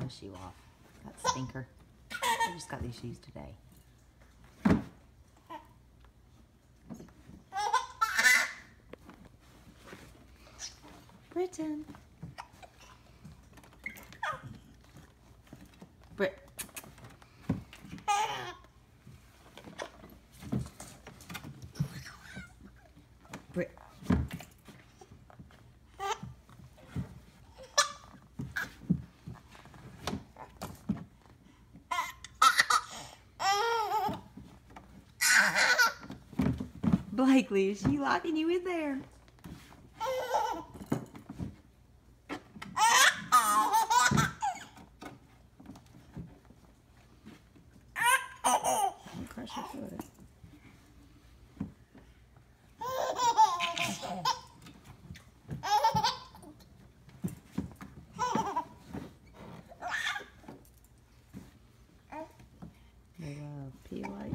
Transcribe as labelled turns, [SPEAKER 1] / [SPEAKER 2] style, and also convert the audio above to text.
[SPEAKER 1] my shoe off. That stinker. I just got these shoes today. Britton. Brit. Brit. Blakely, is she locking you in there? Don't crush your foot. They love PYT.